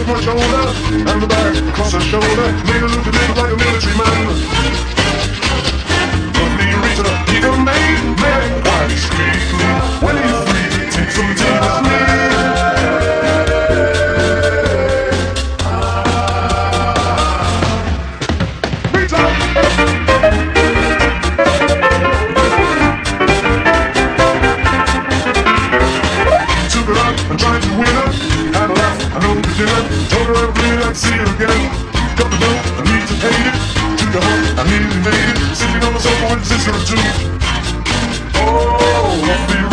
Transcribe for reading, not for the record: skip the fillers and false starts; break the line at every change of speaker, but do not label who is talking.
took my shoulder and the back across her shoulder, made her look a little like a military man. Lovely Rita, you're a main man, why discreet me? When are you free to take some tea with me? Rita! Took her out and tried to win her, had a laugh, I know the dinner, told her I really like to see her again. Got the bill, I need to pay it, took her home, I nearly made it, sitting on the sofa with a sister or two. Oh, lovely